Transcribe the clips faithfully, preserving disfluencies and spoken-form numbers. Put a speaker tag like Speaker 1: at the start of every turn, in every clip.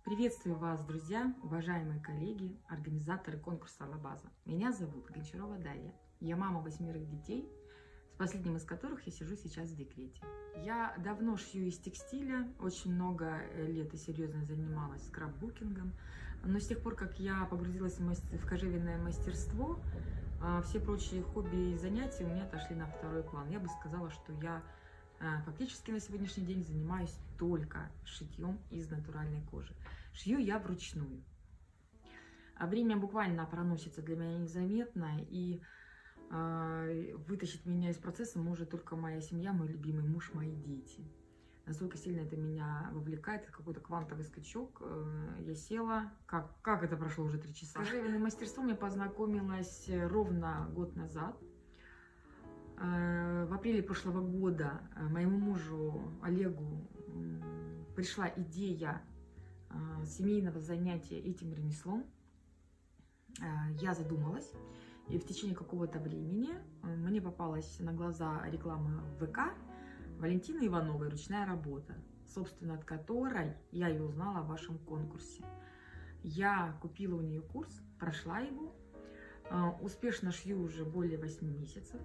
Speaker 1: Приветствую вас, друзья, уважаемые коллеги, организаторы конкурса «Алабаза». Меня зовут Гончарова Дарья. Я мама восьмерых детей, с последним из которых я сижу сейчас в декрете. Я давно шью из текстиля, очень много лет и серьезно занималась скрапбукингом, но с тех пор, как я погрузилась в кожевенное мастерство, все прочие хобби и занятия у меня отошли на второй план. Я бы сказала, что я фактически на сегодняшний день занимаюсь только шитьем из натуральной кожи. Шью я вручную. А время буквально проносится для меня незаметно, и э, вытащить меня из процесса может только моя семья, мой любимый муж, мои дети. Настолько сильно это меня вовлекает, это какой-то квантовый скачок. Э, я села, как, как это прошло уже три часа. С кожевенным мастерством я познакомилась ровно год назад. В апреле прошлого года моему мужу Олегу пришла идея семейного занятия этим ремеслом. Я задумалась, и в течение какого-то времени мне попалась на глаза реклама в ВК Валентины Ивановой «Ручная работа», собственно, от которой я и узнала о вашем конкурсе. Я купила у нее курс, прошла его, успешно шью уже более восьми месяцев.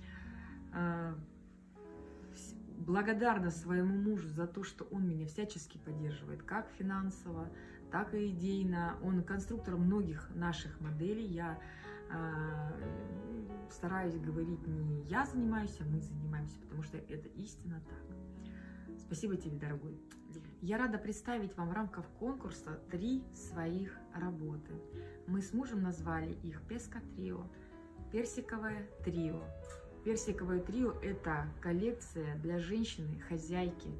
Speaker 1: Благодарна своему мужу за то, что он меня всячески поддерживает, как финансово, так и идейно. Он конструктор многих наших моделей. Я э, стараюсь говорить не я занимаюсь, а мы занимаемся, потому что это истинно так. Спасибо тебе, дорогой. Я рада представить вам в рамках конкурса три своих работы. Мы с мужем назвали их «Песка Трио», «Персиковое трио». Персиковое трио – это коллекция для женщины, хозяйки,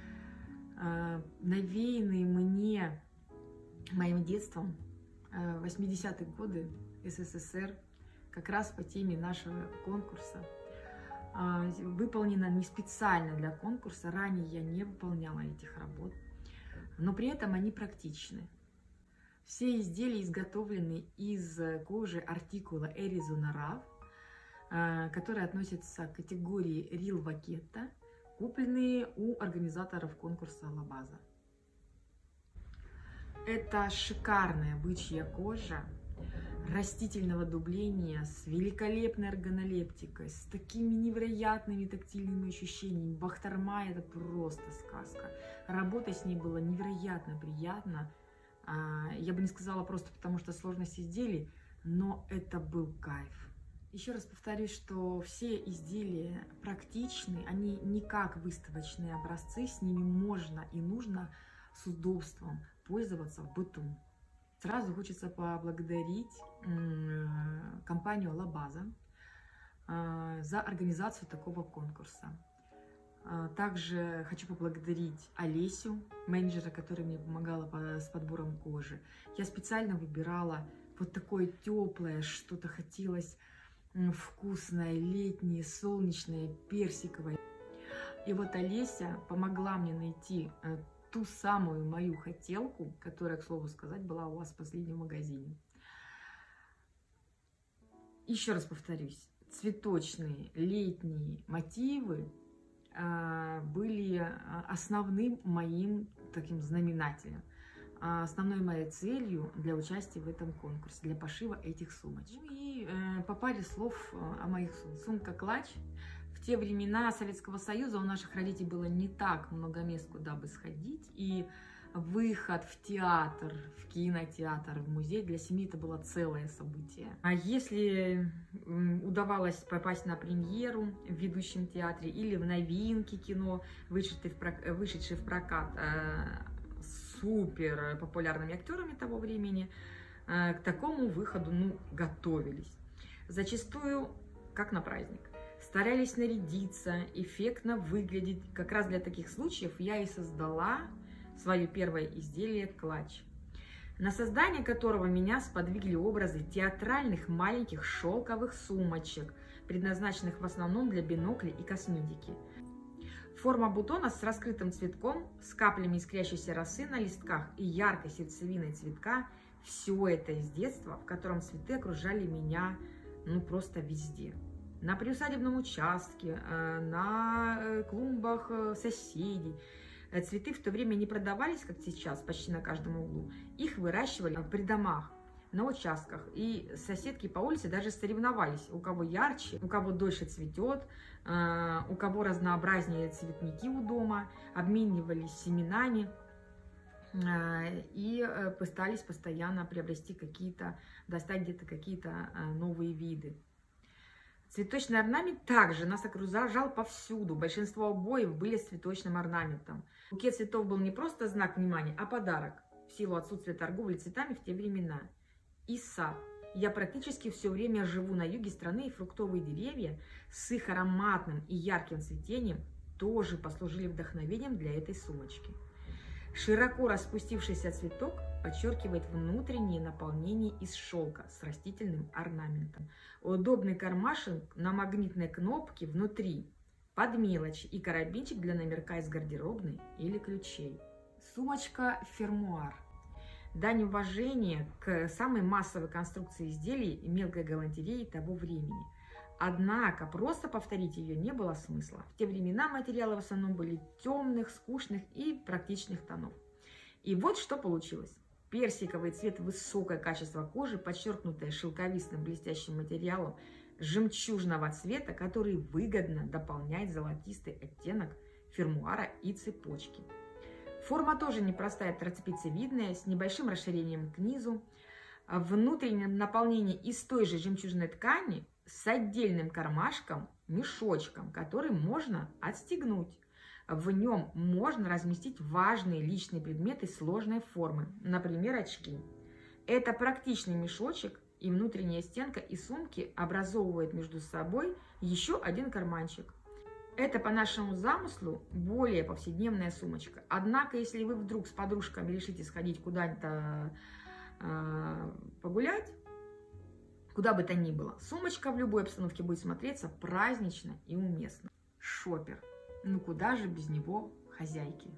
Speaker 1: навеянные мне, моим детством, восьмидесятые годы, СССР, как раз по теме нашего конкурса. Выполнена не специально для конкурса, ранее я не выполняла этих работ, но при этом они практичны. Все изделия изготовлены из кожи артикула Arizona Raw, которые относятся к категории Real Vaqueta, купленные у организаторов конкурса «Алабаза». Это шикарная бычья кожа растительного дубления с великолепной органолептикой, с такими невероятными тактильными ощущениями. Бахтарма – это просто сказка. Работать с ней было невероятно приятно. Я бы не сказала просто потому, что сложность изделий, но это был кайф. Еще раз повторюсь, что все изделия практичны, они не как выставочные образцы, с ними можно и нужно с удобством пользоваться в быту. Сразу хочется поблагодарить компанию «Алабаза» за организацию такого конкурса. Также хочу поблагодарить Олесю, менеджера, который мне помогала с подбором кожи. Я специально выбирала вот такое теплое, что-то хотелось вкусное, летнее, солнечное, персиковое. И вот Олеся помогла мне найти ту самую мою хотелку, которая, к слову сказать, была у вас в последнем магазине. Еще раз повторюсь, цветочные летние мотивы были основным моим таким знаменателем, основной моей целью для участия в этом конкурсе, для пошива этих сумочек. Ну и э, по паре слов о моих сумках. Сумка-клатч. В те времена Советского Союза у наших родителей было не так много мест, куда бы сходить, и выход в театр, в кинотеатр, в музей для семьи это было целое событие. А если удавалось попасть на премьеру в ведущем театре или в новинки кино, вышедшие в прокат, вышедшие в прокат супер популярными актерами того времени, к такому выходу ну, готовились. Зачастую, как на праздник. Старались нарядиться, эффектно выглядеть. Как раз для таких случаев я и создала свое первое изделие клатч, на создание которого меня сподвигли образы театральных маленьких шелковых сумочек, предназначенных в основном для биноклей и косметики. Форма бутона с раскрытым цветком, с каплями искрящейся росы на листках и яркой сердцевиной цветка – все это из детства, в котором цветы окружали меня ну просто везде. На приусадебном участке, на клумбах соседей, Цветы в то время не продавались, как сейчас, почти на каждом углу. Их выращивали при домах, на участках. И соседки по улице даже соревновались, у кого ярче, у кого дольше цветет, у кого разнообразнее цветники у дома, обменивались семенами и пытались постоянно приобрести какие-то, достать где-то какие-то новые виды. Цветочный орнамент также нас окружал повсюду. Большинство обоев были с цветочным орнаментом. Букет цветов был не просто знак внимания, а подарок в силу отсутствия торговли цветами в те времена. И сад. Я практически все время живу на юге страны, и фруктовые деревья с их ароматным и ярким цветением тоже послужили вдохновением для этой сумочки. Широко распустившийся цветок подчеркивает внутреннее наполнение из шелка с растительным орнаментом. Удобный кармашек на магнитной кнопке внутри, под мелочи и карабинчик для номерка из гардеробной или ключей. Сумочка фермуар. Дань уважения к самой массовой конструкции изделий мелкой галантереи того времени. Однако просто повторить ее не было смысла. В те времена материалы в основном были темных, скучных и практичных тонов. И вот что получилось. Персиковый цвет, высокое качество кожи, подчеркнутое шелковистым блестящим материалом жемчужного цвета, который выгодно дополняет золотистый оттенок фермуара и цепочки. Форма тоже непростая, трапециевидная, с небольшим расширением к низу. Внутреннее наполнение из той же жемчужной ткани с отдельным кармашком, мешочком, который можно отстегнуть. В нем можно разместить важные личные предметы сложной формы, например, очки. Это практичный мешочек, и внутренняя стенка и сумки образовывают между собой еще один карманчик. Это по нашему замыслу более повседневная сумочка. Однако, если вы вдруг с подружками решите сходить куда-нибудь э, погулять, куда бы то ни было, сумочка в любой обстановке будет смотреться празднично и уместно. Шопер. Ну куда же без него хозяйки?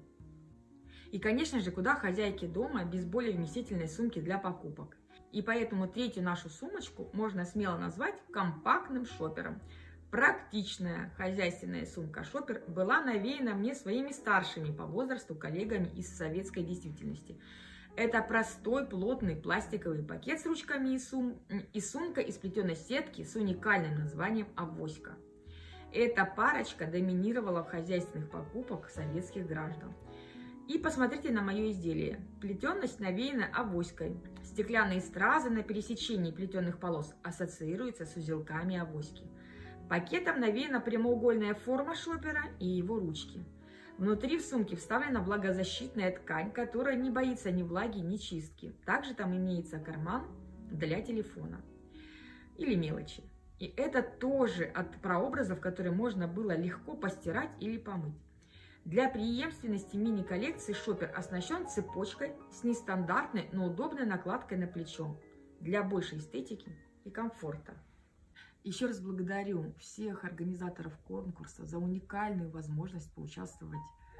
Speaker 1: И, конечно же, куда хозяйки дома без более вместительной сумки для покупок? И поэтому третью нашу сумочку можно смело назвать компактным шопером. Практичная хозяйственная сумка-шопер была навеяна мне своими старшими по возрасту коллегами из советской действительности. Это простой плотный пластиковый пакет с ручками и, сум... и сумка из плетеной сетки с уникальным названием «Авоська». Эта парочка доминировала в хозяйственных покупках советских граждан. И посмотрите на мое изделие. Плетенность навеяна авоськой. Стеклянные стразы на пересечении плетеных полос ассоциируются с узелками авоськи. Пакетом навеяна прямоугольная форма шопера и его ручки. Внутри в сумке вставлена влагозащитная ткань, которая не боится ни влаги, ни чистки. Также там имеется карман для телефона или мелочи. И это тоже от прообразов, которые можно было легко постирать или помыть. Для преемственности мини-коллекции шопер оснащен цепочкой с нестандартной, но удобной накладкой на плечо для большей эстетики и комфорта. Еще раз благодарю всех организаторов конкурса за уникальную возможность поучаствовать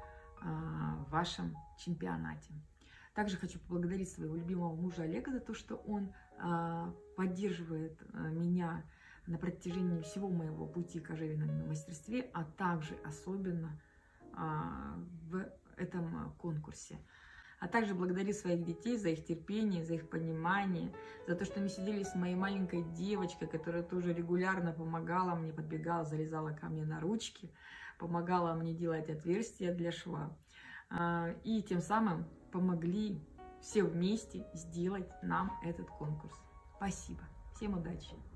Speaker 1: в вашем чемпионате. Также хочу поблагодарить своего любимого мужа Олега за то, что он поддерживает меня на протяжении всего моего пути к кожевенному мастерстве, а также особенно в этом конкурсе. А также благодарю своих детей за их терпение, за их понимание, за то, что они сидели с моей маленькой девочкой, которая тоже регулярно помогала мне, подбегала, залезала ко мне на ручки, помогала мне делать отверстия для шва. И тем самым помогли все вместе сделать нам этот конкурс. Спасибо. Всем удачи!